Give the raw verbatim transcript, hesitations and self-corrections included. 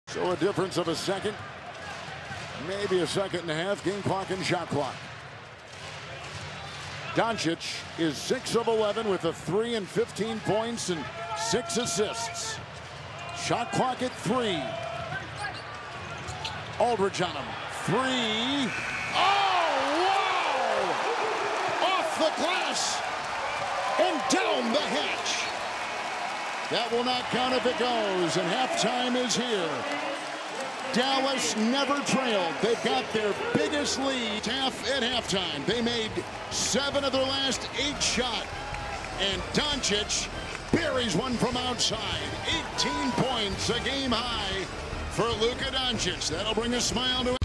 So a difference of a second, maybe a second and a half, game clock and shot clock. Doncic is six of eleven with a three and fifteen points and six assists. Shot clock at three. Aldridge on him. Three. Oh, wow! Off the glass and down the hatch. That will not count if it goes, and halftime is here. Dallas never trailed. They've got their biggest lead half at halftime. They made seven of their last eight shots. And Doncic buries one from outside. eighteen points, a game high for Luka Doncic. That'll bring a smile to